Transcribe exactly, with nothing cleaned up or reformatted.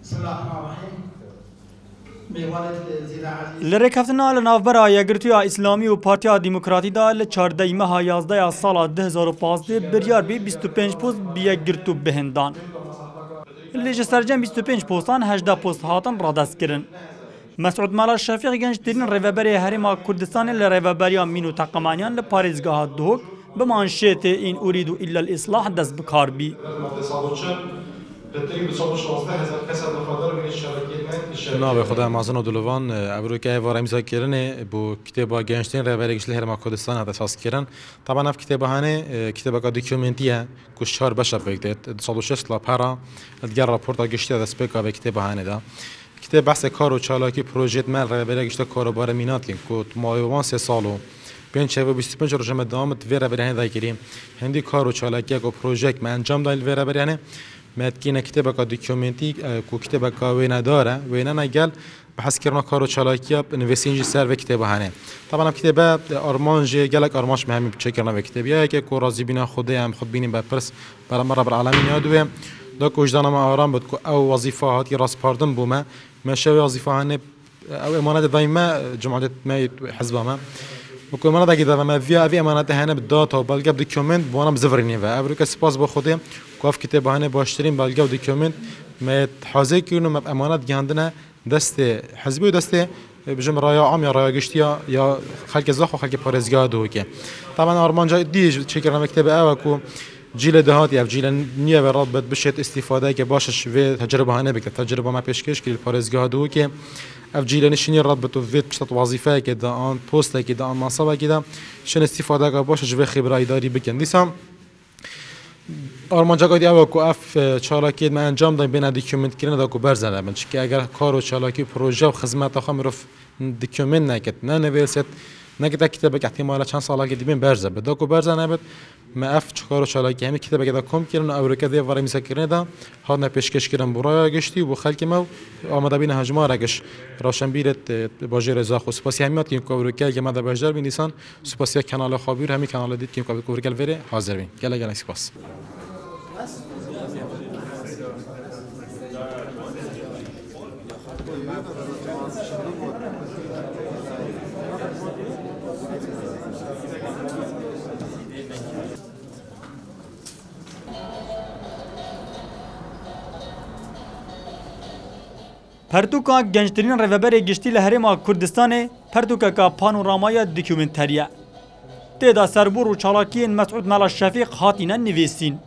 لرکفتنا لنافبرا یگرتویا اسلامی و پارتیا دموکراتی دا لچارده ماه یازده سال ده هزار و پانزده بریار بی بیست و پنج پوست بیگرتو بهندان. لیج سرجم بیست و پنج پوستان هجده پوست هاتن را دست کرن. مسعود مالا شفیق گنج ترین ریوبری هرما کردستان لریوبریا مینو تقمانیان لپاریزگاه دوک به منشأت این اريد الا الاصلاح دست بکار بی. نام خدا مازن و دلوان ابرو که وارم ذکرنه بو کتاب گنجتین ریوبریش لهرما کردستان هست اساس کردن. طبعا اف کتاب هنه کتاب کا دکیومنتیه کشار بشه بگید صد و شصت لپارا دیگر راپورت گشته دست بکا به کتاب هنه دا. کتاب بحث کار و چالاکی پروژه مال ریوبری گشته کاروبار مینات کن کت مایوان سه سالو پنج شب و بیست و پنج روز مدامت ویرا برهنه دایکریم هندی کار و چالاکی کو پروژه من انجام داد ویرا برهنه متکینه کتاب کا دکیومنتی کو کتاب کا وینا داره وینا نگل بحث کردن کار و چالاکی نویسینج سر و کتاب هنه طبعا کتاب آرمانج گلک آرمانش مهمی بچکرنا و کتابیه که کو راضی بینا خوده هم خود بینیم بپرس برای مرا بر عالمین یادوه دا کوجدان ما آرام بود کو او وظیفه هاتی راس پاردن بومه مشه وظیفه هنه او امانت دائما جمعیت ما حزب ما وكل مرة دقيقة ما فيها في أمانات هنا بالداتا وبلقى بدوكيومنت بوانا مزفريني فأبريكا سباس بخودي كوف كتاب هنا باشترين بلقى بدوكيومنت ما تحازي كينو ما بأمانات جاندنا دست حزبي ودست بجم رايا عام يا رايا قشتيا يا خلق زخ وخلق بارزجاد وكي طبعا أرمان جاي ديج شكرا مكتب أوكو جيل دهاتي أو جيل نية برات بتبشت استفادة كباشش في تجربة هنا بك تجربة ما بيشكش كل بارزجاد وكي اف جيل نشینی رد به تو وید پشت وظیفه که دا آن پست که دا آن منصب که دا شن استفاده که باشه جوی خبره اداری بکن دیسم آرمان جاگادی اول کو اف چالاکی من انجام دادم بین دکیومنت کردن دا کو برزنه من چون که اگر کار و چالاکی پروژه و خدمت آخر میرفت دکیومنت نکت نه نویست نکت کتاب که احتمالا چند سال که دیبین برزه به دا کو برزنه بد ما اف چکار و چالاکی همین کتاب که دا کم کردن اورکا دی وارم میسکرنه دا هاد نپیشکش کردن برای گشتی و خالق ما آماده بین هجمه رگش راشن بیرت باجی رضا خو سپاسی همیات که اورکا که ما دا باجدار بین نیسان سپاسی کانال خابیر همین کانال دید که اورکا وره حاضر بین گله گله سپاس پرتوکا گنجترین ریوبری گشتی لهرما کردستان پرتوکا کا پانورامای دکیومنتریه تدا سربور و چالاکین مسعود مالا شفیق هاتینا نویسین